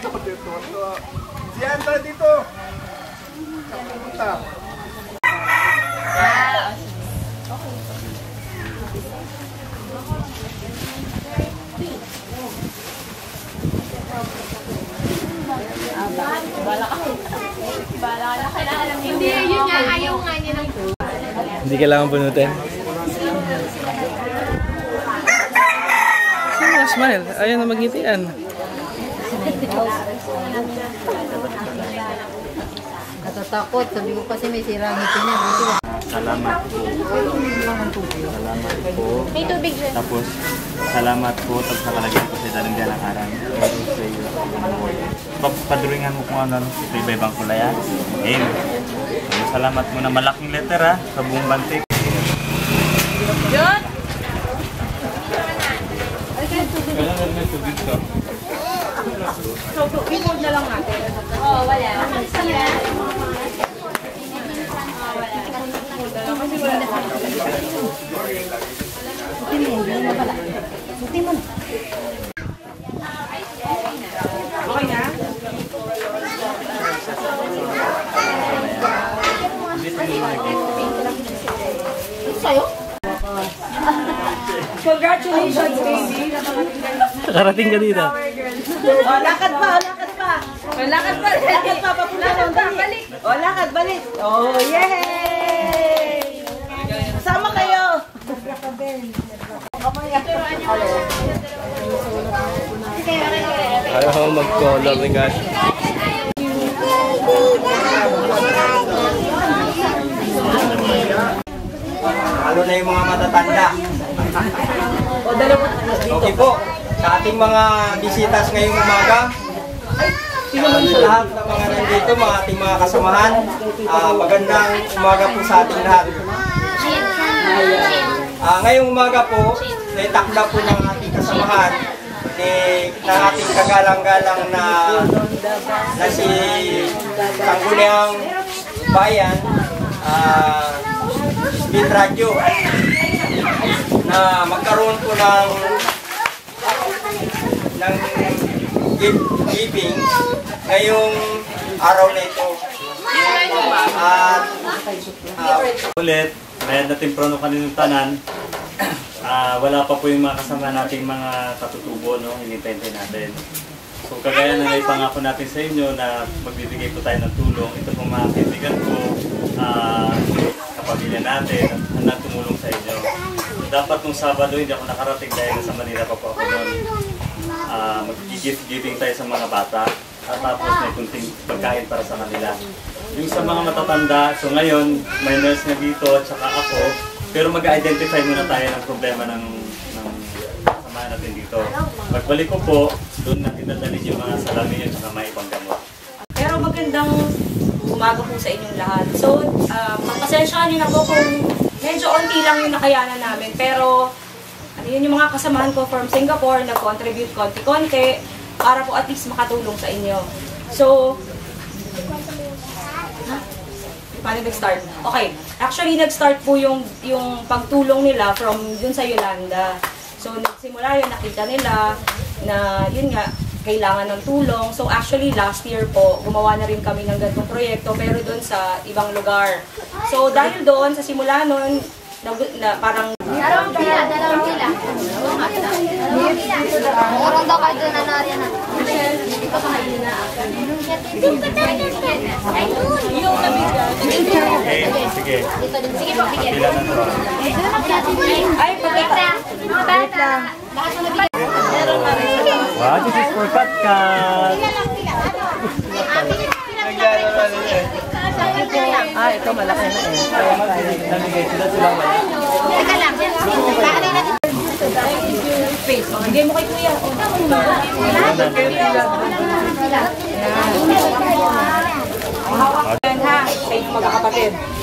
Diyan tayo dito. Punta. Bala ka. Hindi, yun nga. Ayaw nga niya ng Hindi kailangan bunutin. Smile. Ayaw na magngitian. Natatakot. Sabi ko kasi may sirang ngiti niya. Salamat po. Salamat po. May tubig dyan. Tapos, salamat po. Tapos nakalagyan ko sa dalang dyan ang arang. Sa iyo. Paduringan mo kung ano. Sa iba-ibang kulay ha. Aim. Salamat mo na malaking letter ha. Sa buong bantik. Yun! Kailangan may tubig ka. So, remote na lang natin. Oo, wala. Sira. Okay na? Sa'yo? Congratulations, baby! Nakarating ka dito. O, lakad pa, lakad pa. Lakad pa! Lakad pa, papunta doon. Balik. O, lakad, balik. Oh, yay! Sama kayo. Ayaw ako mag-color ni guys. Lalo na yung mga matatanda. O, dalawa. Okay po, sa ating mga bisitas ngayong umaga, sa lahat ng mga nandito, mga ating mga kasamahan, magandang umaga po sa ating lahat. Ngayong umaga po, naitakda po ng ating kasamahan ng ating kagalang-galang na si Sangguniang Bayan, Speed Radio, na magkaroon po ng giving ngayong araw na ito. At Ulit, bayad natin prono kaninong tanan. Wala pa po yung mga kasama nating mga katutubo, no? Hinintay natin. So kagaya na naipangako natin sa inyo na magbibigay po tayo ng tulong. Ito pong mga kaibigan ko, kapamilya natin, hanggang tumulong sa inyo. Dapat nung Sabado hindi ako nakarating dahil sa Manila pa po ako noon. Mag-gift-giving tayo sa mga bata at tapos may kunting pagkain para sa kanila. Yung sa mga matatanda, so ngayon may nurse na dito at saka ako, pero mag-identify muna tayo ng problema ng kasama natin dito. Pagbalik ko po, doon natin dadalhin yung mga salamin at saka may ibang gamot. Pero magandang umaga po sa inyong lahat. So, magpasensyahan niyo na po kung medyo onti lang yung nakayanan namin. Pero, yun yung mga kasamahan ko from Singapore, nag-contribute konti-konti para po at least makatulong sa inyo. So, paano nag-start? Okay, actually nag-start po yung pagtulong nila from dun sa Yolanda. So, nagsimula yun, nakita nila na yun nga, kailangan ng tulong. So, actually last year po, gumawa na rin kami ng ganitong proyekto pero dun sa ibang lugar. So, dahil doon, sa simula nun, na parang Dalawang sila. Murang daw kayo doon na nariyan na. Hindi pa kayo na. Ay, doon. Yung nabigyan. Sige. Sige po, bigyan. Pila na to. ay, pagkita. Mga bata. Lahat na nabigyan. Wow, this is for Kat Kat. Ito malaki na eh. Namigay sila maya. Teka lang. Kaalay natin. Face. Bigay mo kay Kuya. Yan ha, safe magkakapatid.